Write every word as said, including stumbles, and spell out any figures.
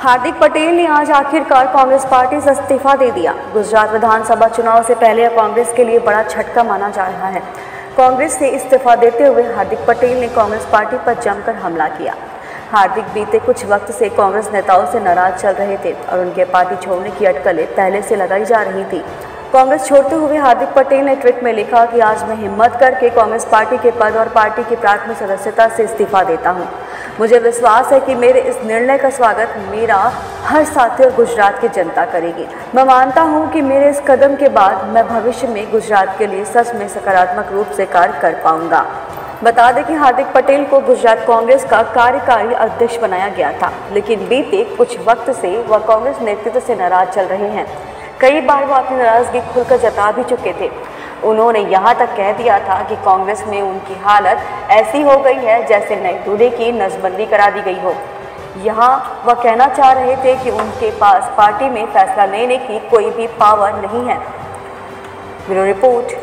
हार्दिक पटेल ने आज आखिरकार कांग्रेस पार्टी से इस्तीफा दे दिया। गुजरात विधानसभा चुनाव से पहले कांग्रेस के लिए बड़ा झटका माना जा रहा है। कांग्रेस से इस्तीफा देते हुए हार्दिक पटेल ने कांग्रेस पार्टी पर जमकर हमला किया। हार्दिक बीते कुछ वक्त से कांग्रेस नेताओं से नाराज चल रहे थे और उनके पार्टी छोड़ने की अटकलें पहले से लगाई जा रही थी। कांग्रेस छोड़ते हुए हार्दिक पटेल ने ट्वीट में लिखा कि आज मैं हिम्मत करके कांग्रेस पार्टी के पद और पार्टी की प्राथमिक सदस्यता से इस्तीफा देता हूं। मुझे विश्वास है कि मेरे इस निर्णय का स्वागत मेरा हर साथी और गुजरात की जनता करेगी। मैं मानता हूं कि मेरे इस कदम के बाद मैं भविष्य में गुजरात के लिए सच में सकारात्मक रूप से कार्य कर पाऊंगा। बता दें कि हार्दिक पटेल को गुजरात कांग्रेस का कार्यकारी अध्यक्ष बनाया गया था, लेकिन बीते कुछ वक्त से वह कांग्रेस नेतृत्व से नाराज चल रहे हैं। कई बार वो अपनी नाराजगी खुलकर जता भी चुके थे। उन्होंने यहाँ तक कह दिया था कि कांग्रेस में उनकी हालत ऐसी हो गई है जैसे नए दूल्हे की नसबंदी करा दी गई हो। यहाँ वह कहना चाह रहे थे कि उनके पास पार्टी में फैसला लेने की कोई भी पावर नहीं है। Bureau report.